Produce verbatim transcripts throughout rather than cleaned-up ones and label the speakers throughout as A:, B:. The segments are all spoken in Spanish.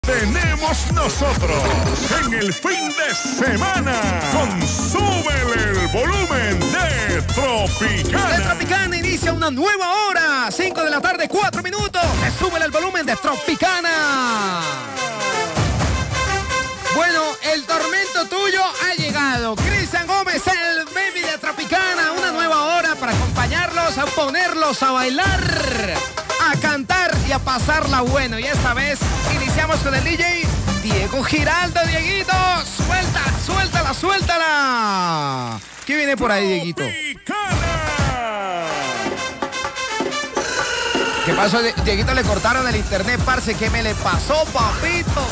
A: tenemos nosotros en el fin de semana con Súbele el Volumen de Tropicana.
B: De Tropicana inicia una nueva hora, cinco de la tarde, cuatro minutos. Se Súbele el Volumen de Tropicana. Bueno, el tormento tuyo ha llegado. Cristian Gómez, el baby de Tropicana. Una nueva hora para acompañarlos, a ponerlos a bailar, a cantar y a pasarla bueno. Y esta vez iniciamos con el D J Diego Giraldo. Dieguito, suelta, suéltala, suéltala. ¿Qué viene por ahí, Dieguito? ¿Qué pasó? Dieguito, le cortaron el internet, parce. ¿Qué me le pasó, papito?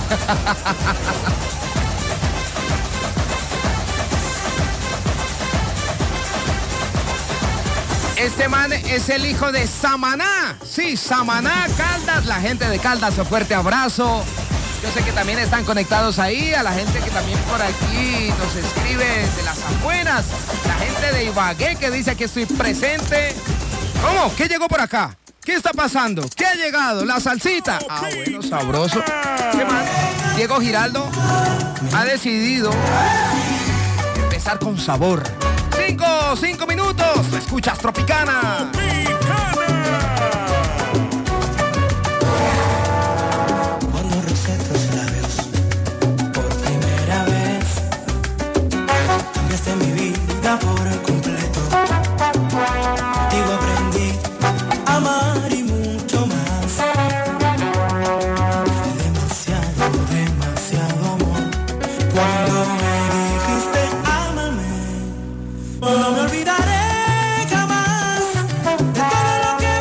B: Este man es el hijo de Samaná. Sí, Samaná, Caldas. La gente de Caldas, un fuerte abrazo. Yo sé que también están conectados ahí. A la gente que también por aquí nos escribe de las afueras. La gente de Ibagué que dice que estoy presente. ¿Cómo? ¿Qué llegó por acá? ¿Qué está pasando? ¿Qué ha llegado? La salsita. Ah, bueno, sabroso. ¿Qué más? Diego Giraldo ha decidido empezar con sabor. Cinco, cinco minutos. Tú escuchas Tropicana.
C: Cuando recé tus labios por primera vez, cambiaste mi vida por completo. Contigo aprendí a amar y mucho más. Fue demasiado, demasiado amor. Cuando me dijiste ámame, no me olvidaré jamás de todo lo que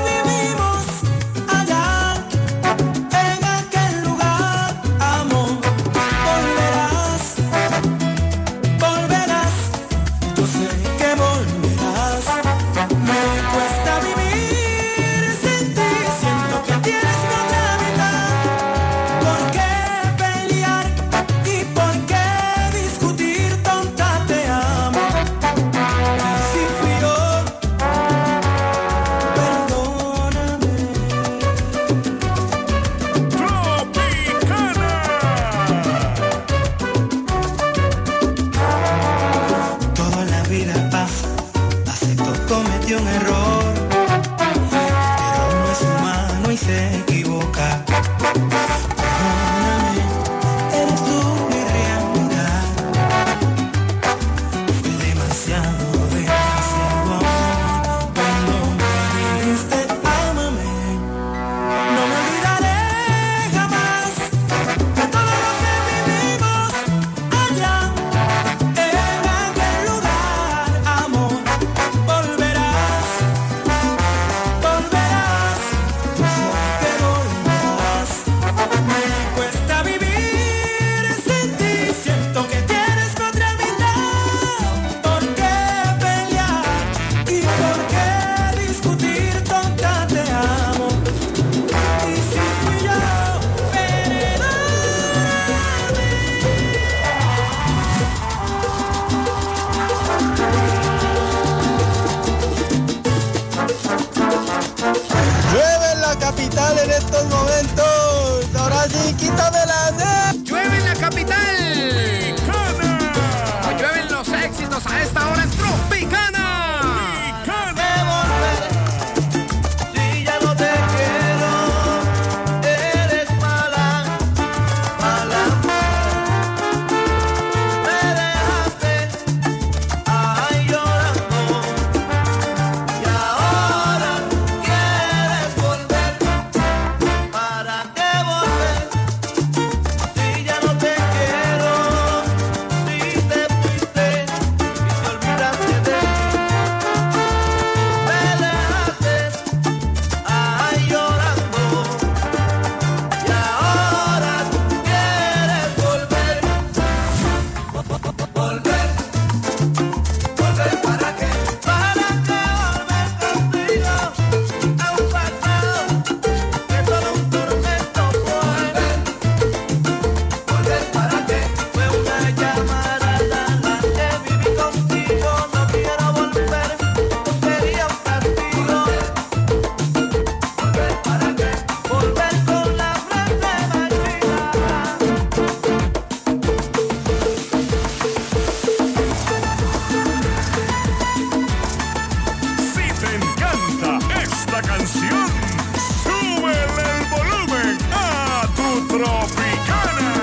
A: Tropicana.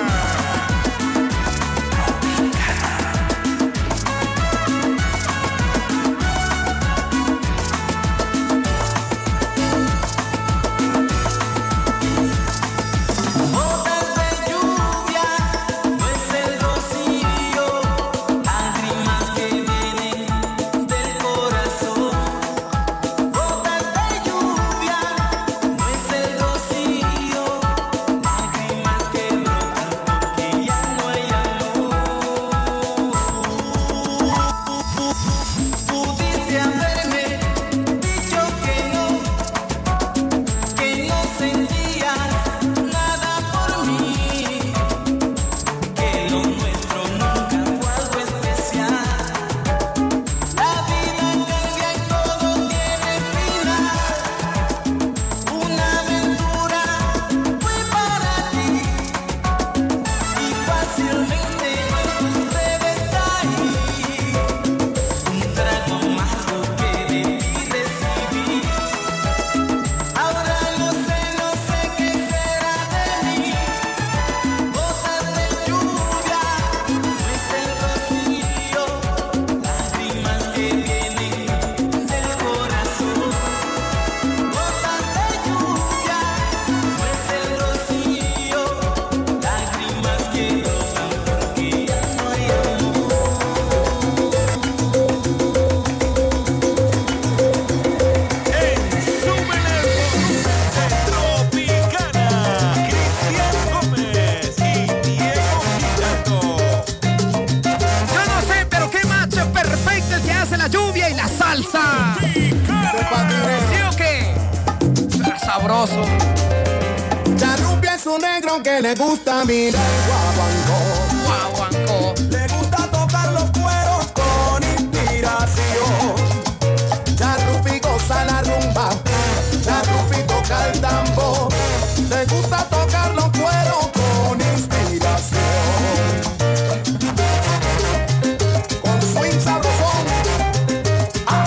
B: Sabroso.
D: Charrupia es un negro que le gusta mirar guaguancó.
B: Guaguancó.
D: Le gusta tocar los cueros con inspiración. Charrupi goza la rumba. Charrupi toca el tambor. Le gusta tocar los cueros con inspiración. Con swing sabrosón. ¡Ah!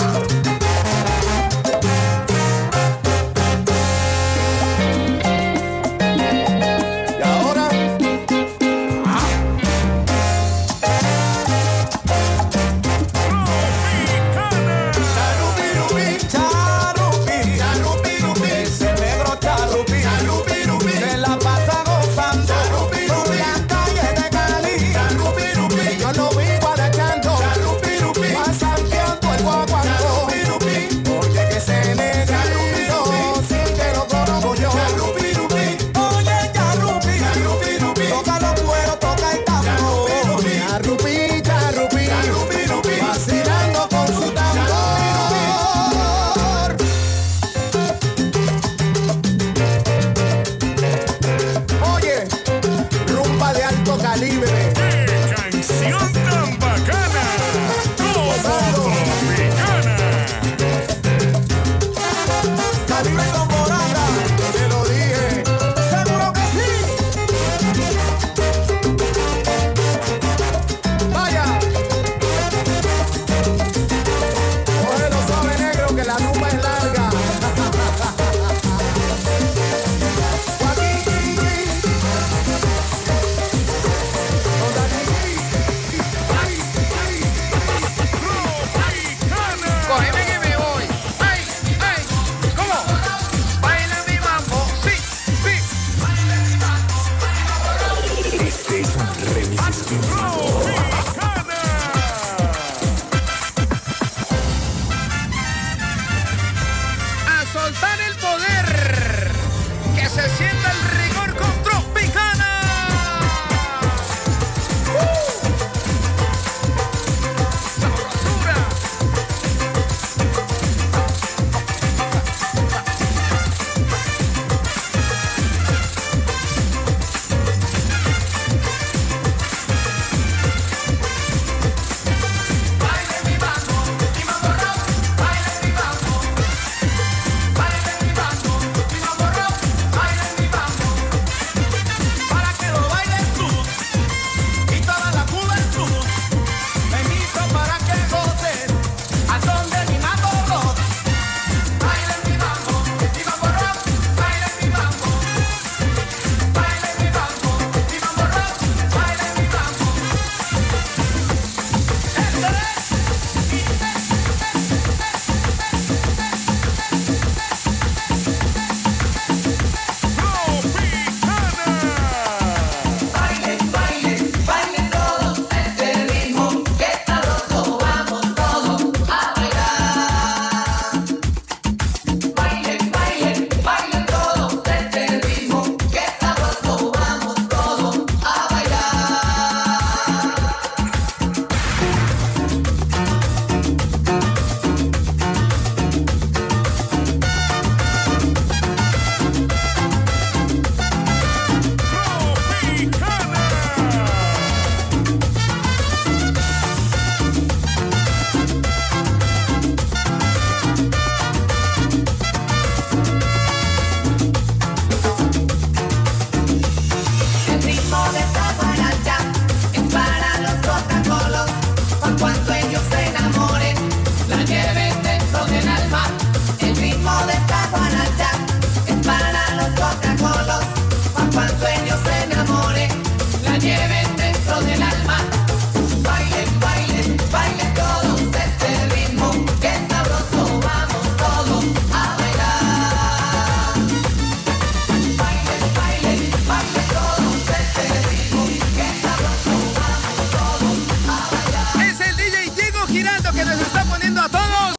A: Remix.